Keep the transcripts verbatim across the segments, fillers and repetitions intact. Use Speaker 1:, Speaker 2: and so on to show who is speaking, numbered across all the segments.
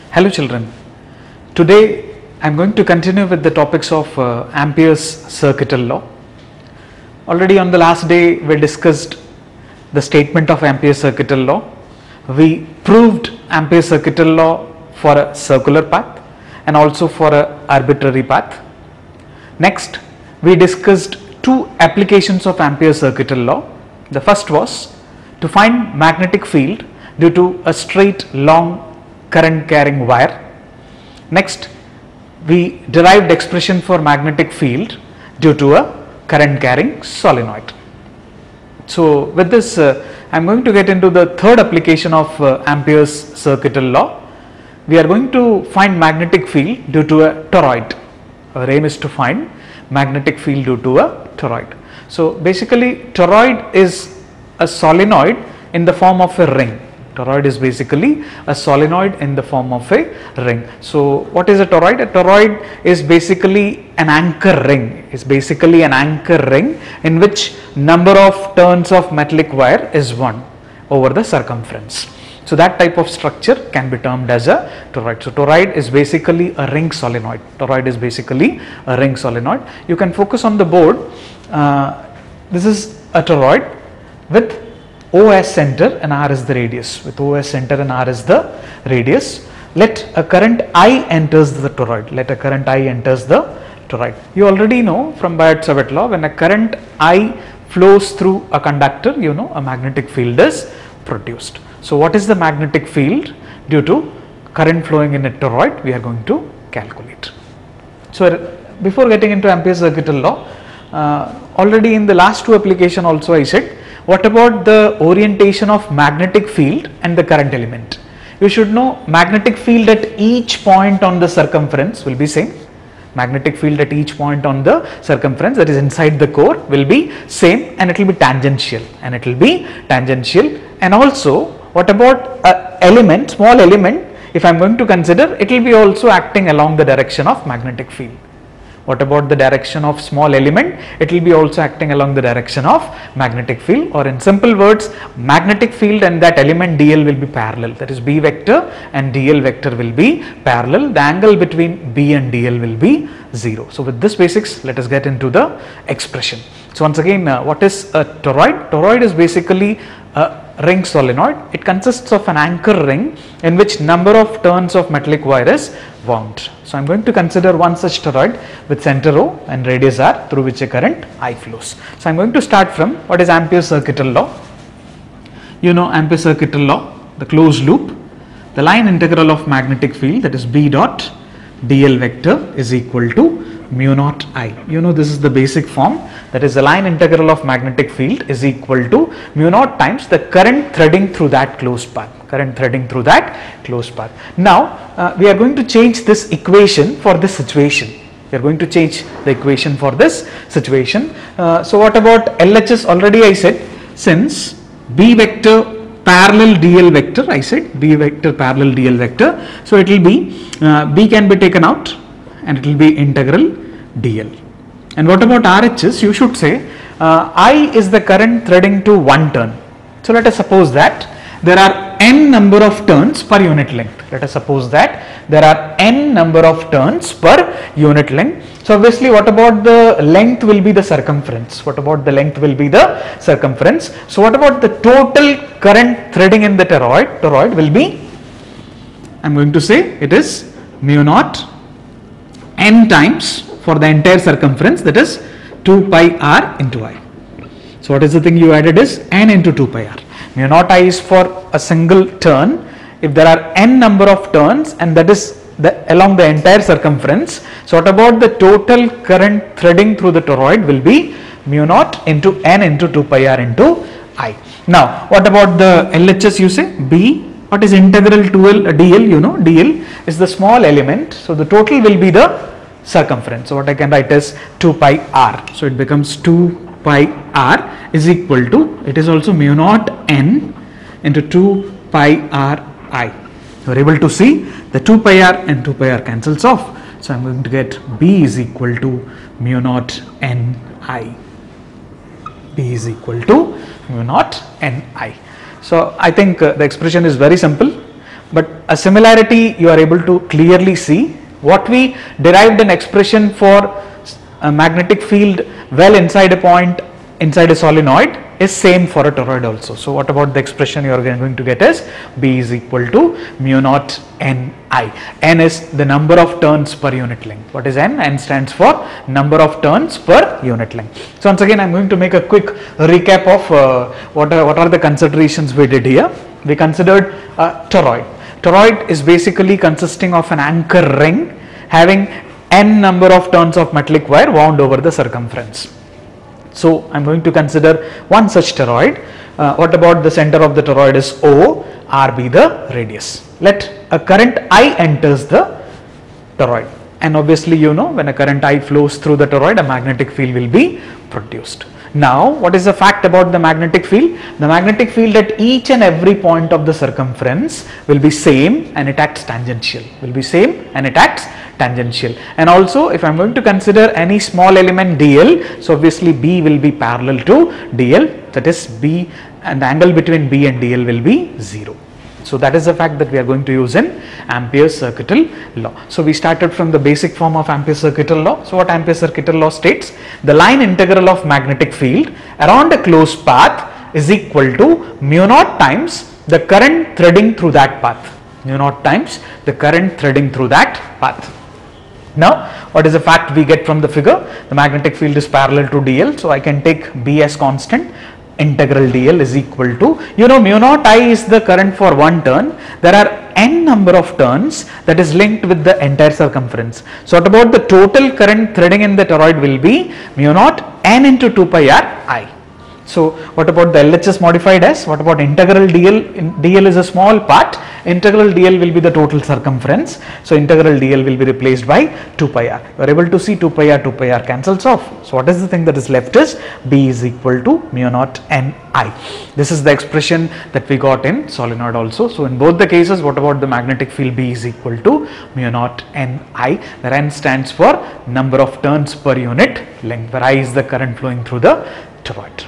Speaker 1: Hello children, today I am going to continue with the topics of uh, Ampere's circuital law. Already on the last day we discussed the statement of Ampere's circuital law. We proved Ampere's circuital law for a circular path and also for a arbitrary path. Next we discussed two applications of Ampere's circuital law. The first was to find magnetic field due to a straight long current carrying wire. Next we derived expression for magnetic field due to a current carrying solenoid. So with this uh, I am going to get into the third application of uh, Ampere's circuital law. We are going to find magnetic field due to a toroid. Our aim is to find magnetic field due to a toroid. So basically toroid is a solenoid in the form of a ring. Toroid is basically a solenoid in the form of a ring. So what is a toroid? A toroid is basically an anchor ring. It's basically an anchor ring in which number of turns of metallic wire is one over the circumference. So that type of structure can be termed as a toroid. So toroid is basically a ring solenoid. Toroid is basically a ring solenoid. You can focus on the board. Uh, this is a toroid with O as center and R is the radius. With O as center and R is the radius. Let a current I enters the toroid. Let a current I enters the toroid. You already know from Biot-Savart law, when a current I flows through a conductor, you know a magnetic field is produced. So what is the magnetic field due to current flowing in a toroid? We are going to calculate. So before getting into Ampere's circuital law, uh, already in the last two application also I said, what about the orientation of magnetic field and the current element? You should know magnetic field at each point on the circumference will be same. Magnetic field at each point on the circumference, that is inside the core, will be same and it will be tangential and it will be tangential. And also what about a element, small element, if I am going to consider, it will be also acting along the direction of magnetic field. What about the direction of small element? It will be also acting along the direction of magnetic field, or in simple words, magnetic field and that element dl will be parallel. That is B vector and dl vector will be parallel. The angle between B and dl will be zero. So with this basics, let us get into the expression. So once again, uh, what is a toroid? Toroid is basically a ring solenoid. It consists of an anchor ring in which number of turns of metallic wire is wound. So I am going to consider one such toroid with center O and radius R through which a current I flows. So I am going to start from what is Ampere's circuital law. You know Ampere's circuital law, the closed loop, the line integral of magnetic field, that is B dot dl vector is equal to mu naught I. You know this is the basic form, that is the line integral of magnetic field is equal to mu naught times the current threading through that closed path. Current threading through that closed path. Now uh, we are going to change this equation for this situation. We are going to change the equation for this situation. Uh, so what about L H S? Already I said, since B vector parallel dl vector, I said B vector parallel dl vector, so it will be uh, B can be taken out and it will be integral dl. And what about R H S? You should say uh, I is the current threading to one turn. So let us suppose that there are n number of turns per unit length. Let us suppose that there are n number of turns per unit length. So obviously what about the length will be the circumference. What about the length will be the circumference. So what about the total current threading in the toroid? Toroid will be, I am going to say it is mu naught n times for the entire circumference, that is two pi r into I. So what is the thing you added is n into two pi r. Mu naught I is for a single turn. If there are n number of turns and that is the along the entire circumference, so what about the total current threading through the toroid will be mu naught into n into two pi r into I. Now what about the L H S? You say B, what is integral to L, uh, dl? You know dl is the small element, so the total will be the circumference. So what I can write is two pi r. So it becomes two pi r is equal to, it is also mu naught n into two pi r I. You are able to see the two pi r and two pi r cancels off. So I am going to get B is equal to mu naught n I. B is equal to mu naught n I. So I think uh, the expression is very simple. but a similarity you are able to clearly see. What we derived an expression for a magnetic field well inside a point inside a solenoid is same for a toroid also. So what about the expression you are going to get is B is equal to mu naught N I. N is the number of turns per unit length. What is N? N stands for number of turns per unit length. So once again I am going to make a quick recap of uh, what, are, what are the considerations we did here. We considered a toroid. Toroid is basically consisting of an anchor ring having N number of turns of metallic wire wound over the circumference. So I am going to consider one such toroid. Uh, what about the center of the toroid is O, R be the radius. Let a current I enters the toroid, and obviously you know when a current I flows through the toroid, a magnetic field will be produced. Now what is the fact about the magnetic field? The magnetic field at each and every point of the circumference will be same and it acts tangential, will be same and it acts tangential. And also if I am going to consider any small element D L, so obviously B will be parallel to D L, that is B, and the angle between B and D L will be zero. So that is the fact that we are going to use in Ampere's circuital law. So we started from the basic form of Ampere's circuital law. So what Ampere's circuital law states? The line integral of magnetic field around a closed path is equal to mu naught times the current threading through that path. Mu naught times the current threading through that path. Now what is the fact we get from the figure? The magnetic field is parallel to D L, so I can take B as constant. Integral D L is equal to, you know, mu naught I is the current for one turn. There are n number of turns that is linked with the entire circumference. So what about the total current threading in the toroid will be mu naught N into two pi R I. So what about the L H S modified as? What about integral D L? In, D L is a small part. Integral D L will be the total circumference. So integral D L will be replaced by two pi R. You are able to see two pi R, two pi R cancels off. So what is the thing that is left is B is equal to mu naught N I. This is the expression that we got in solenoid also. So in both the cases, what about the magnetic field? B is equal to mu naught N I, where N stands for number of turns per unit length, where I is the current flowing through the toroid.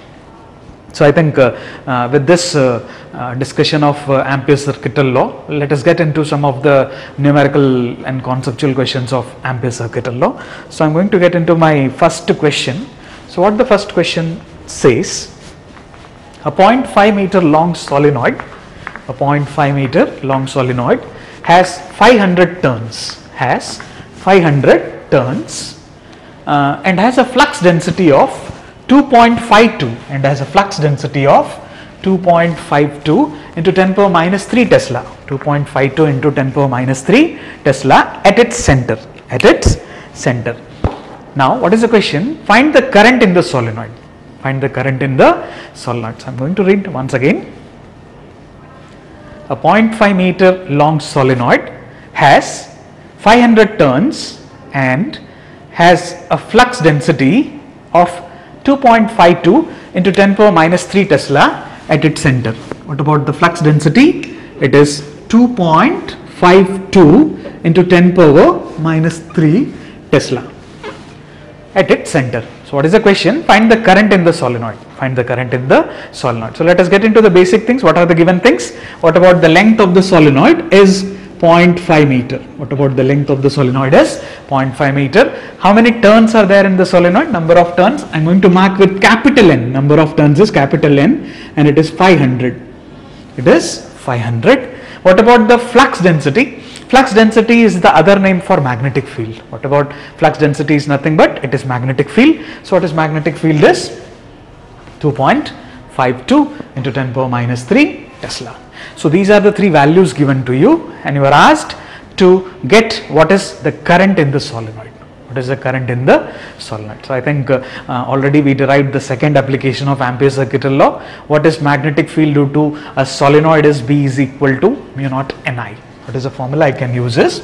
Speaker 1: So I think uh, uh, with this uh, uh, discussion of uh, Ampere's circuital law, let us get into some of the numerical and conceptual questions of Ampere's circuital law. So I am going to get into my first question. So what the first question says, a zero point five meter long solenoid, a zero point five meter long solenoid has five hundred turns, has five hundred turns uh, and has a flux density of two point five two and has a flux density of two point five two into ten power minus three Tesla, two point five two into ten power minus three Tesla at its center, at its center. Now what is the question? Find the current in the solenoid, find the current in the solenoid. So I am going to read once again. A zero point five meter long solenoid has five hundred turns and has a flux density of two point five two into ten power minus three Tesla at its center. What about the flux density? It is two point five two into ten power minus three Tesla at its center. So what is the question? Find the current in the solenoid. Find the current in the solenoid. So let us get into the basic things. What are the given things? What about the length of the solenoid is zero point five meter. What about the length of the solenoid is zero point five meter. How many turns are there in the solenoid? Number of turns. I am going to mark with capital N. Number of turns is capital N and it is five hundred. It is five hundred. What about the flux density? Flux density is the other name for magnetic field. What about flux density is nothing but it is magnetic field. So what is magnetic field is two point five two into ten power minus three Tesla. So these are the three values given to you and you are asked to get what is the current in the solenoid. What is the current in the solenoid? So I think uh, uh, already we derived the second application of Ampere's circuital law. What is magnetic field due to a solenoid is B is equal to mu naught Ni. What is the formula I can use is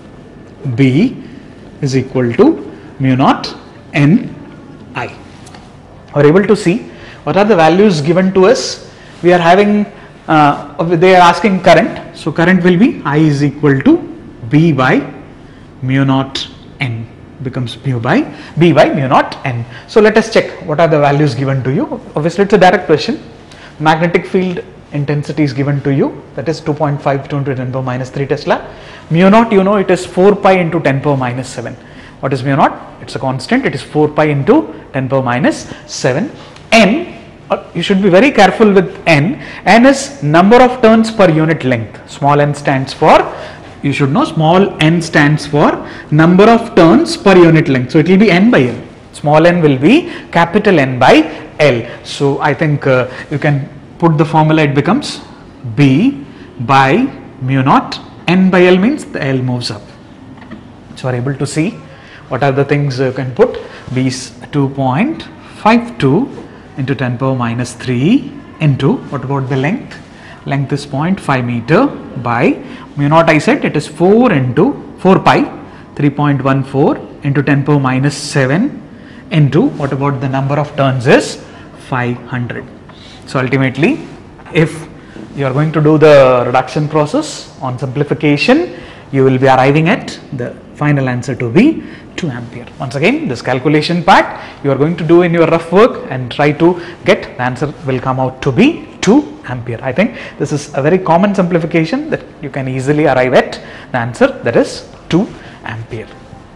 Speaker 1: B is equal to mu naught Ni. We are able to see what are the values given to us. We are having, uh, they are asking current. So current will be I is equal to B by mu naught N, becomes mu by B by mu naught N. So let us check what are the values given to you. Obviously it's a direct question. Magnetic field intensity is given to you, that is two point five two into ten power minus three Tesla. Mu naught, you know, it is four pi into ten power minus seven. What is mu naught? It's a constant, it is four pi into ten power minus seven. N, uh, you should be very careful with n. N is number of turns per unit length. Small n stands for, you should know, small n stands for number of turns per unit length. So it will be n by L. Small n will be capital N by L. So I think uh, you can put the formula, it becomes B by mu naught. N by L means the L moves up. So you are able to see what are the things you can put. B is two point five two into ten power minus three into, what about the length? Length is zero point five meter by mu naught, I said it is four into four pi, three point one four into ten power minus seven into, what about the number of turns is five hundred. So ultimately, if you are going to do the reduction process on simplification, you will be arriving at the final answer to be two ampere. Once again, this calculation part you are going to do in your rough work and try to get the answer will come out to be two ampere. I think this is a very common simplification that you can easily arrive at the answer, that is two ampere.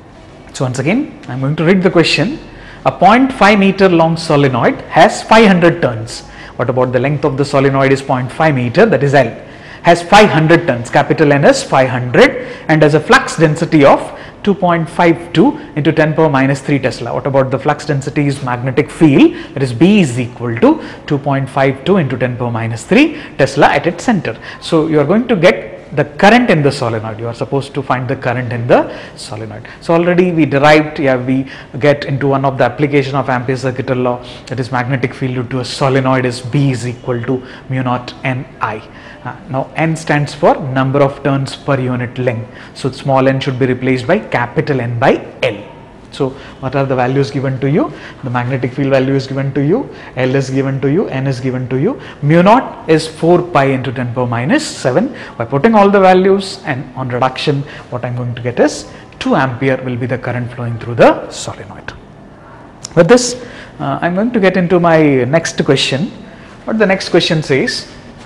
Speaker 1: So once again, I am going to read the question. A zero point five meter long solenoid has five hundred turns. What about the length of the solenoid is zero point five meter, that is L, has five hundred turns, capital N is five hundred, and has a flux density of two point five two into ten power minus three Tesla. What about the flux density is magnetic field, that is B is equal to two point five two into ten power minus three Tesla at its center. So you are going to get the current in the solenoid. You are supposed to find the current in the solenoid. So already we derived, yeah, we get into one of the application of Ampere's circuital law, that is magnetic field to a solenoid is B is equal to mu naught N I. Uh, now N stands for number of turns per unit length. So small n should be replaced by capital N by L. So what are the values given to you? The magnetic field value is given to you, L is given to you, N is given to you. Mu naught is four pi into ten power minus seven. By putting all the values and on reduction, what I am going to get is two ampere will be the current flowing through the solenoid. With this, uh, I am going to get into my next question. What the next question says,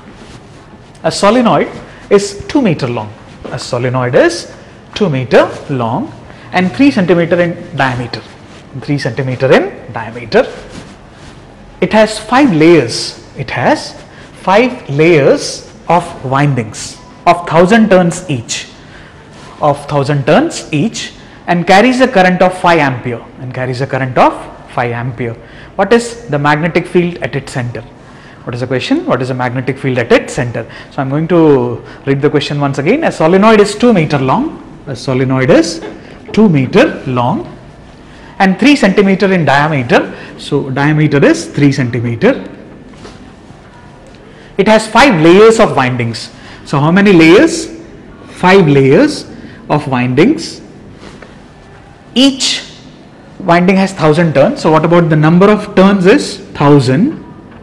Speaker 1: a solenoid is two meter long. A solenoid is two meter long and three centimeter in diameter. three centimeter in diameter. It has five layers. It has five layers of windings of one thousand turns each. Of one thousand turns each, and carries a current of five ampere. And carries a current of five ampere. What is the magnetic field at its center? What is the question? What is the magnetic field at its center? So I am going to read the question once again. A solenoid is two meter long. A solenoid is two meter long and three centimeter in diameter. So diameter is three centimeter. It has five layers of windings. So how many layers? Five layers of windings. Each winding has thousand turns. So what about the number of turns is thousand,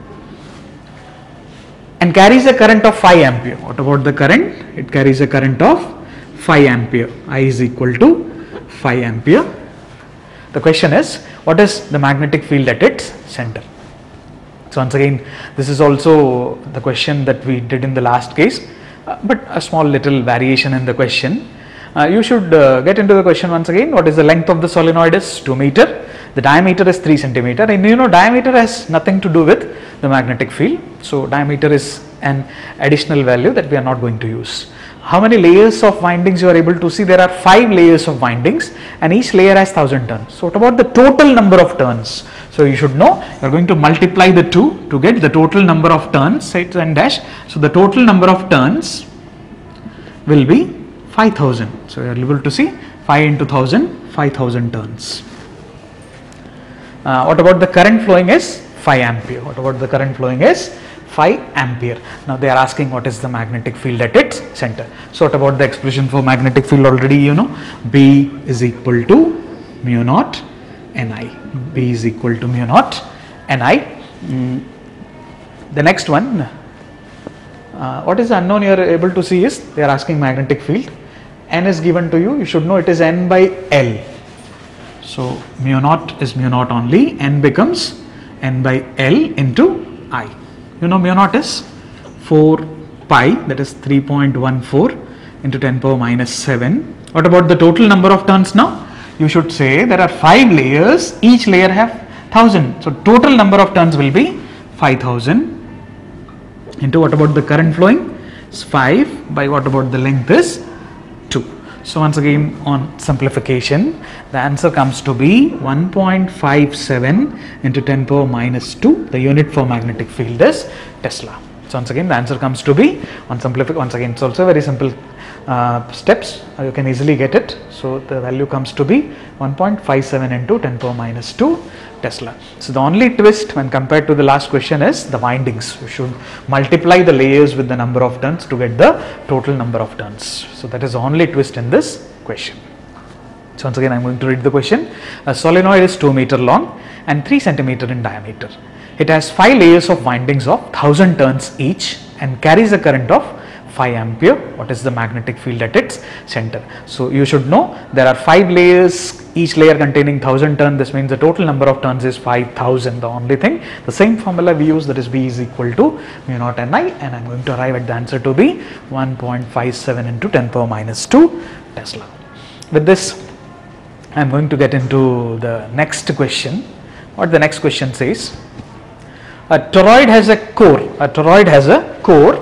Speaker 1: and carries a current of five ampere. What about the current? It carries a current of five ampere. I is equal to five ampere. The question is, what is the magnetic field at its center? So once again, this is also the question that we did in the last case, uh, but a small little variation in the question. Uh, you should uh, get into the question once again. What is the length of the solenoid is two meter. The diameter is three centimeter, and you know diameter has nothing to do with the magnetic field. So diameter is an additional value that we are not going to use. How many layers of windings you are able to see? There are five layers of windings and each layer has one thousand turns. So what about the total number of turns? So you should know, you are going to multiply the two to get the total number of turns, say and dash. So the total number of turns will be five thousand. So you are able to see five into one thousand, five thousand turns. Uh, what about the current flowing is five ampere. What about the current flowing is five ampere. Now they are asking what is the magnetic field at its center. So what about the expression for magnetic field? Already you know, B is equal to mu naught Ni. B is equal to mu naught Ni. Mm. The next one, uh, what is the unknown you are able to see is they are asking magnetic field. N is given to you. You should know it is N by L. So mu naught is mu naught only. N becomes N by L into I. You know mu naught is four pi, that is three point one four into ten power minus seven. What about the total number of turns now? You should say there are five layers, each layer have one thousand. So total number of turns will be five thousand into what about the current flowing? It's five by what about the length is two. So once again on simplification, the answer comes to be one point five seven into ten power minus two. The unit for magnetic field is Tesla. So once again the answer comes to be, on simplify, once again it's also very simple uh, steps, uh, you can easily get it. So the value comes to be one point five seven into ten power minus two Tesla. So the only twist when compared to the last question is the windings. You should multiply the layers with the number of turns to get the total number of turns. So that is the only twist in this question. So once again I am going to read the question. A solenoid is two meter long and three centimeter in diameter. It has five layers of windings of one thousand turns each and carries a current of five ampere. What is the magnetic field at its center? So you should know there are five layers, each layer containing one thousand turns. This means the total number of turns is five thousand. The only thing, the same formula we use, that is B is equal to mu naught N I, and I am going to arrive at the answer to be one point five seven into ten power minus two Tesla. With this I am going to get into the next question. What the next question says: a toroid has a core, a toroid has a core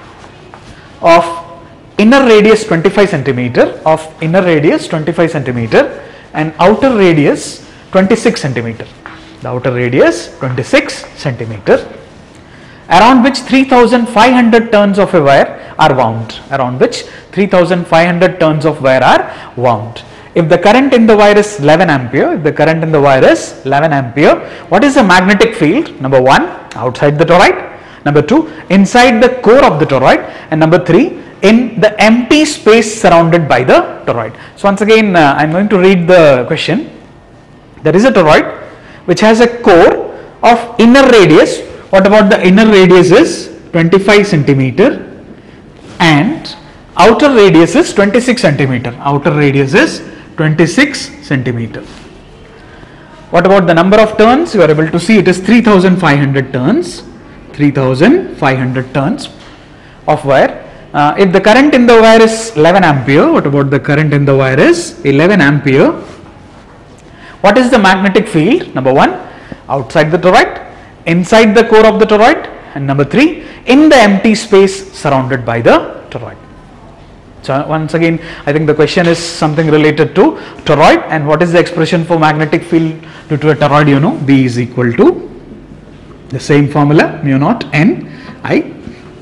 Speaker 1: of inner radius twenty-five centimeter, of inner radius twenty-five centimeter and outer radius twenty-six centimeter. The outer radius twenty-six centimeter, around which three thousand five hundred turns of a wire are wound. Around which three thousand five hundred turns of wire are wound. If the current in the wire is eleven ampere, if the current in the wire is eleven ampere, what is the magnetic field? Number one, outside the toroid. Number two, inside the core of the toroid. And number three, in the empty space surrounded by the toroid. So once again uh, I am going to read the question. There is a toroid which has a core of inner radius. What about the inner radius is twenty-five centimeter and outer radius is twenty-six centimeter. Outer radius is twenty-six centimeter. What about the number of turns? You are able to see it is three thousand five hundred turns. three thousand five hundred turns of wire. Uh, if the current in the wire is eleven ampere, what about the current in the wire is eleven ampere? What is the magnetic field? Number one, outside the toroid, inside the core of the toroid, and number three, in the empty space surrounded by the toroid. So once again, I think the question is something related to toroid, and what is the expression for magnetic field due to a toroid? You know, B is equal to the same formula, mu naught N I.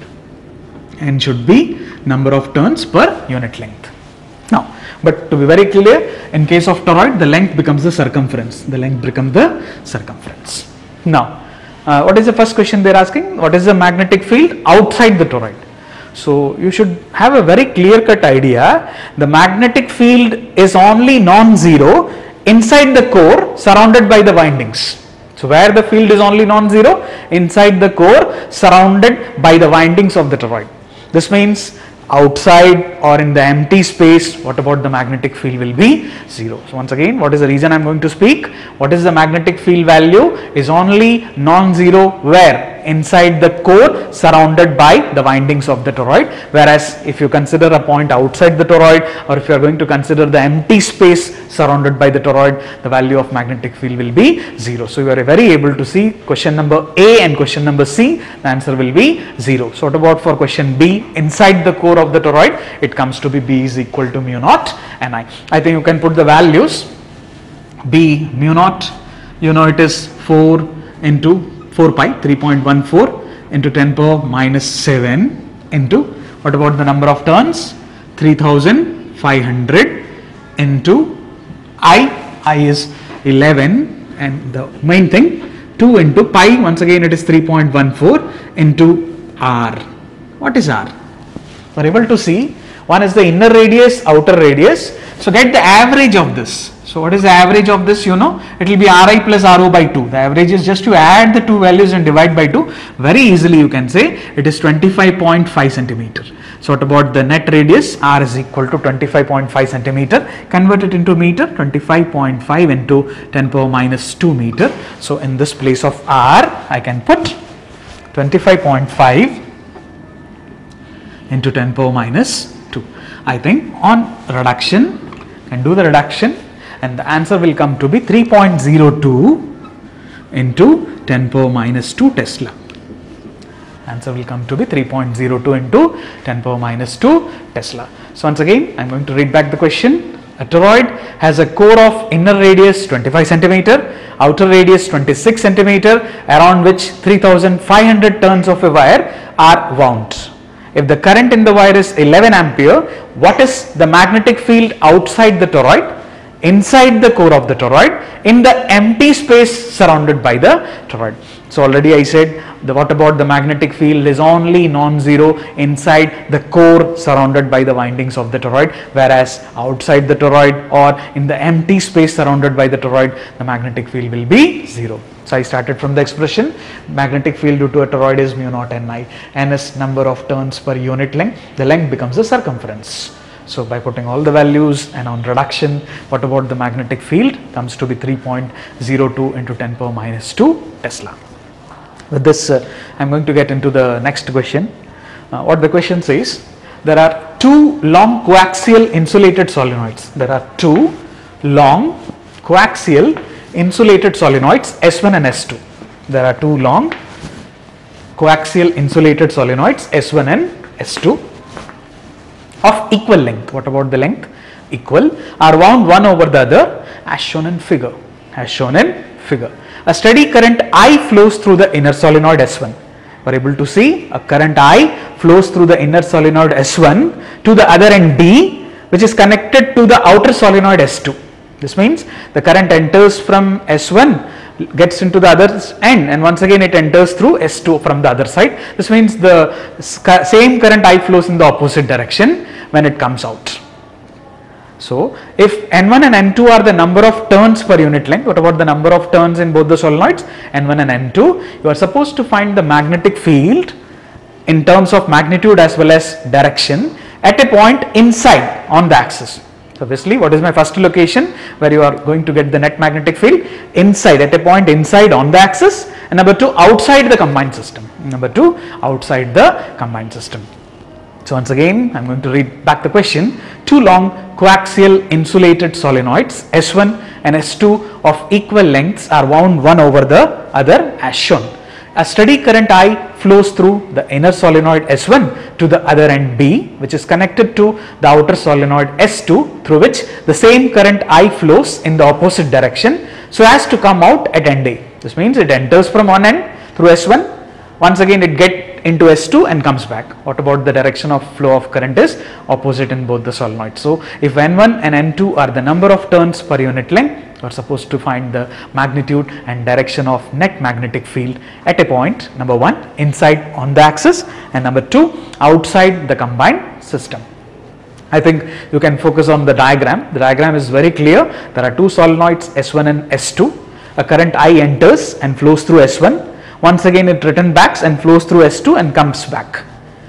Speaker 1: N should be number of turns per unit length. Now, but to be very clear, in case of toroid, the length becomes the circumference. The length becomes the circumference. Now, uh, what is the first question they are asking? What is the magnetic field outside the toroid? So you should have a very clear-cut idea. The magnetic field is only non-zero inside the core surrounded by the windings. So where the field is only non-zero? Inside the core surrounded by the windings of the toroid. This means outside or in the empty space, what about the magnetic field will be zero. So once again, what is the reason I am going to speak? What is the magnetic field value? Is only non-zero where? Inside the core surrounded by the windings of the toroid, whereas if you consider a point outside the toroid, or if you are going to consider the empty space surrounded by the toroid, the value of magnetic field will be zero. So you are very able to see question number A and question number C, the answer will be zero. So what about for question B? Inside the core of the toroid, it comes to be B is equal to mu naught N I. I think you can put the values. B mu naught, you know it is four into four pi, three point one four into ten power minus seven into, what about the number of turns? three thousand five hundred into I, I is eleven, and the main thing two into pi, once again it is three point one four into R. What is R? We are able to see, one is the inner radius, outer radius. So get the average of this. So what is the average of this? You know, it will be Ri plus Ro by two. The average is just to add the two values and divide by two. Very easily you can say it is twenty-five point five centimeter. So what about the net radius? R is equal to twenty-five point five centimeter. Convert it into meter. twenty-five point five into ten power minus two meter. So in this place of R, I can put twenty-five point five into ten power minus two. I think on reduction, and do the reduction, and the answer will come to be three point zero two into ten power minus two Tesla. Answer will come to be three point zero two into ten power minus two Tesla. So once again, I am going to read back the question. A toroid has a core of inner radius twenty-five centimeter, outer radius twenty-six centimeter, around which three thousand five hundred turns of a wire are wound. If the current in the wire is eleven ampere, what is the magnetic field outside the toroid, inside the core of the toroid, in the empty space surrounded by the toroid? So already I said, the what about the magnetic field is only non-zero inside the core surrounded by the windings of the toroid, whereas outside the toroid or in the empty space surrounded by the toroid, the magnetic field will be zero. So I started from the expression, magnetic field due to a toroid is mu naught n I. N is number of turns per unit length, the length becomes the circumference. So by putting all the values and on reduction, what about the magnetic field comes to be three point zero two into ten power minus two Tesla. With this, uh, I am going to get into the next question. Uh, what the question says, there are two long coaxial insulated solenoids. There are two long coaxial insulated solenoids S one and S two. There are two long coaxial insulated solenoids S one and S two of equal length. What about the length? Equal, are wound one over the other as shown in figure. As shown in figure. A steady current I flows through the inner solenoid S one. We are able to see a current I flows through the inner solenoid S one to the other end B, which is connected to the outer solenoid S two. This means the current enters from S one, gets into the other end, and once again it enters through S two from the other side. This means the same current I flows in the opposite direction when it comes out. So if N one and N two are the number of turns per unit length, what about the number of turns in both the solenoids, N one and N two? You are supposed to find the magnetic field in terms of magnitude as well as direction at a point inside on the axis. So obviously, what is my first location where you are going to get the net magnetic field? Inside, at a point inside on the axis, and number two, outside the combined system. Number two, outside the combined system. So once again, I am going to read back the question. Two long coaxial insulated solenoids S one and S two of equal lengths are wound one over the other as shown. A steady current I flows through the inner solenoid S one to the other end B, which is connected to the outer solenoid S two, through which the same current I flows in the opposite direction so as to come out at end A. This means it enters from one end through S one, once again it gets into S two and comes back. What about the direction of flow of current is opposite in both the solenoids. So if N one and N two are the number of turns per unit length, you are supposed to find the magnitude and direction of net magnetic field at a point, number one, inside on the axis, and number two, outside the combined system. I think you can focus on the diagram. The diagram is very clear. There are two solenoids S one and S two. A current I enters and flows through S one. Once again it returns back and flows through S two and comes back.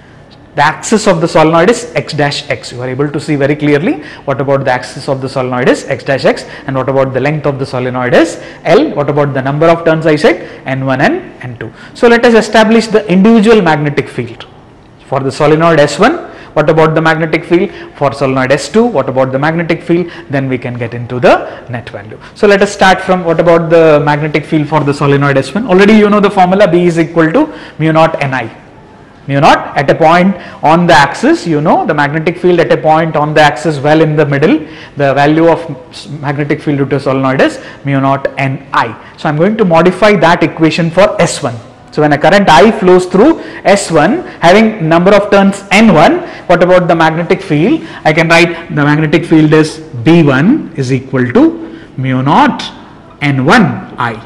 Speaker 1: The axis of the solenoid is x dash x. You are able to see very clearly what about the axis of the solenoid is x dash x, and what about the length of the solenoid is L. What about the number of turns I said? N one and N two. So let us establish the individual magnetic field. For the solenoid S one, what about the magnetic field? For solenoid S two, what about the magnetic field? Then we can get into the net value. So let us start from what about the magnetic field for the solenoid S one. Already you know the formula, B is equal to mu naught N I. Mu naught at a point on the axis, you know the magnetic field at a point on the axis well in the middle, the value of magnetic field due to solenoid is mu naught N I. So I am going to modify that equation for S one. So when a current I flows through S one having number of turns N one, what about the magnetic field? I can write the magnetic field is B one is equal to mu naught N one I.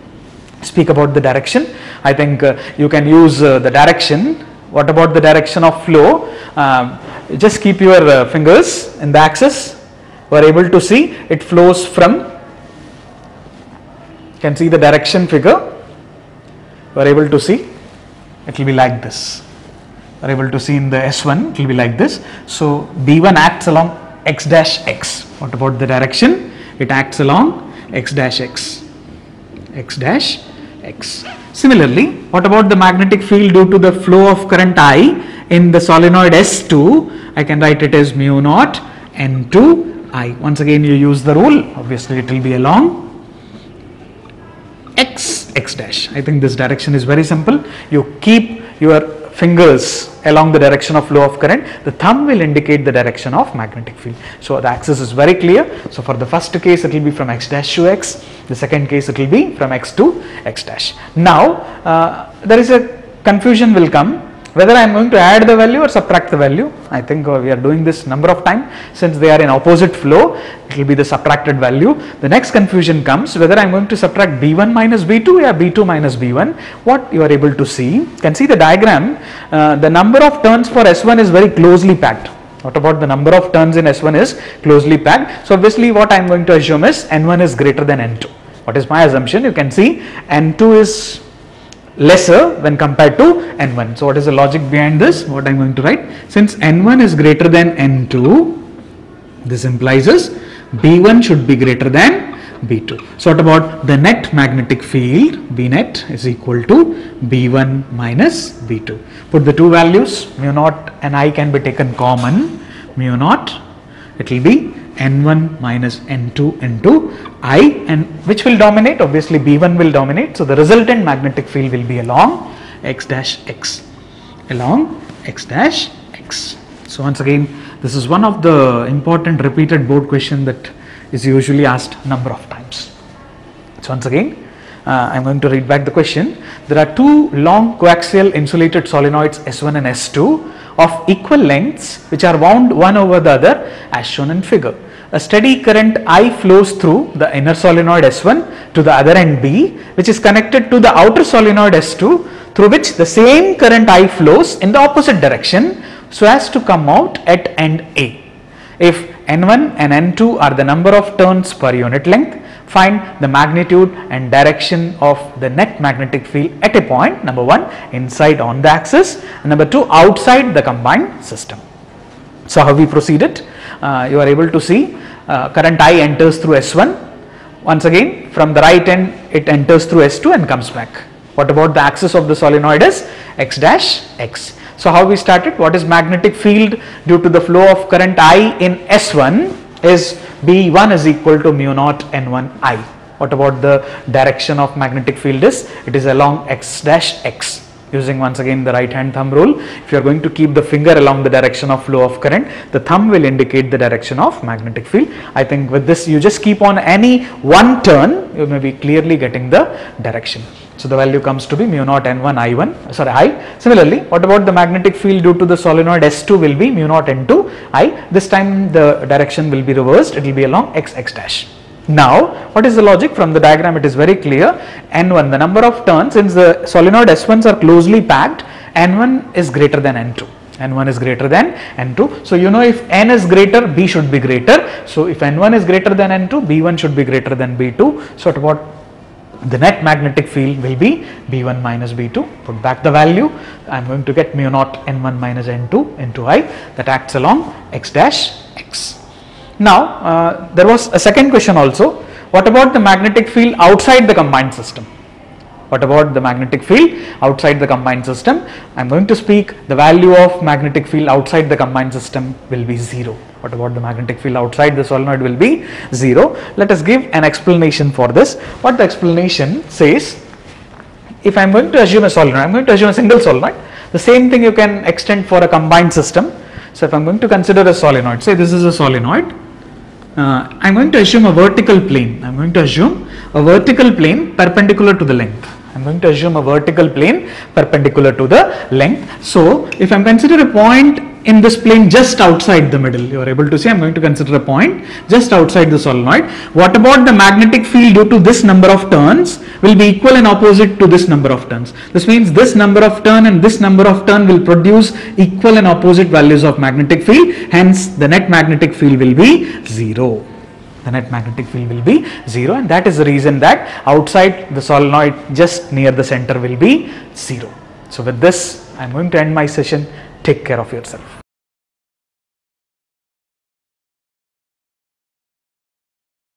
Speaker 1: Speak about the direction. I think uh, you can use uh, the direction. What about the direction of flow? Um, just keep your uh, fingers in the axis. We are able to see it flows from, you can see the direction figure. We are able to see it will be like this. We are able to see in the S one it will be like this. So B one acts along x dash x. What about the direction? It acts along x dash x. X dash x. Similarly, what about the magnetic field due to the flow of current I in the solenoid S two, I can write it as mu naught N two I. Once again you use the rule, obviously it will be along X, X dash. I think this direction is very simple. You keep your fingers along the direction of flow of current, the thumb will indicate the direction of magnetic field. So the axis is very clear. So for the first case it will be from X dash to X, the second case it will be from X to X dash. Now uh, there is a confusion will come whether I am going to add the value or subtract the value. I think uh, we are doing this number of times. Since they are in opposite flow, it will be the subtracted value. The next confusion comes whether I am going to subtract B one minus B two or B two minus B one. What you are able to see, you can see the diagram, uh, the number of turns for S one is very closely packed. What about the number of turns in S one is closely packed. So obviously what I am going to assume is N one is greater than N two. What is my assumption? You can see N two is lesser when compared to N one. So what is the logic behind this? What I am going to write, since N one is greater than N two, this implies is B one should be greater than B two. So what about the net magnetic field? B net is equal to B one minus B two. Put the two values, mu naught and I can be taken common. Mu naught, it will be N one minus N two into I, and which will dominate? Obviously B one will dominate. So the resultant magnetic field will be along X dash X, along X dash X. So once again, this is one of the important repeated board question that is usually asked number of times. So once again, uh, I am going to read back the question. There are two long coaxial insulated solenoids S one and S two of equal lengths which are wound one over the other as shown in figure. A steady current I flows through the inner solenoid S one to the other end B, which is connected to the outer solenoid S two, through which the same current I flows in the opposite direction so as to come out at end A. If N one and N two are the number of turns per unit length, find the magnitude and direction of the net magnetic field at a point, number one, inside on the axis, and number two, outside the combined system. So how we proceeded? Uh, you are able to see uh, current I enters through S one. Once again, from the right end it enters through S two and comes back. What about the axis of the solenoid is X dash X. So how we started? What is magnetic field due to the flow of current I in S one is B one is equal to mu naught N one I. What about the direction of magnetic field is? It is along X dash X. Using once again the right hand thumb rule, if you are going to keep the finger along the direction of flow of current, the thumb will indicate the direction of magnetic field. I think with this you just keep on any one turn, you may be clearly getting the direction. So the value comes to be mu naught N one I one, sorry I. Similarly, what about the magnetic field due to the solenoid S two will be mu naught N two I. This time the direction will be reversed, it will be along X X dash. Now, what is the logic? From the diagram it is very clear. N one, the number of turns, since the solenoid S ones are closely packed, N one is greater than N two. N one is greater than N two. So you know if N is greater, B should be greater. So if N one is greater than N two, B one should be greater than B two. So what about the net magnetic field will be B one minus B two. Put back the value. I am going to get mu naught N one minus N two into I, that acts along X dash X. Now uh, there was a second question also. What about the magnetic field outside the combined system? What about the magnetic field outside the combined system? I am going to speak the value of magnetic field outside the combined system will be zero. What about the magnetic field outside the solenoid will be zero. Let us give an explanation for this. What the explanation says, if I am going to assume a solenoid, I am going to assume a single solenoid. The same thing you can extend for a combined system. So if I am going to consider a solenoid, say this is a solenoid. Uh, I am going to assume a vertical plane. I am going to assume a vertical plane perpendicular to the length. I am going to assume a vertical plane perpendicular to the length. So if I am consider a point in this plane just outside the middle, you are able to see I am going to consider a point just outside the solenoid. What about the magnetic field due to this number of turns will be equal and opposite to this number of turns. This means this number of turn and this number of turn will produce equal and opposite values of magnetic field. Hence the net magnetic field will be zero. The net magnetic field will be zero, and that is the reason that outside the solenoid just near the center will be zero. So with this I am going to end my session. Take care of yourself.